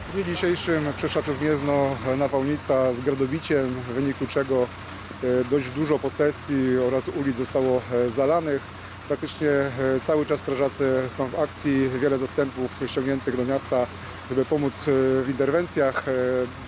W dniu dzisiejszym przeszła przez Gniezno nawałnica z gradobiciem, w wyniku czego dość dużo posesji oraz ulic zostało zalanych. Praktycznie cały czas strażacy są w akcji, wiele zastępów ściągniętych do miasta, żeby pomóc w interwencjach.